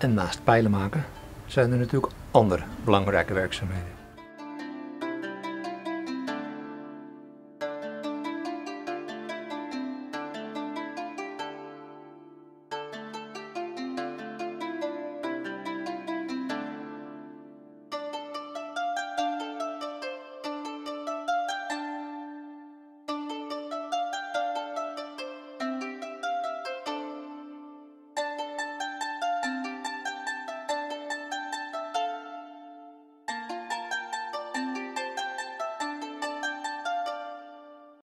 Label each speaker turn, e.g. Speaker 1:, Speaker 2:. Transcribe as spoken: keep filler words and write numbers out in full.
Speaker 1: En naast pijlen maken zijn er natuurlijk andere belangrijke werkzaamheden.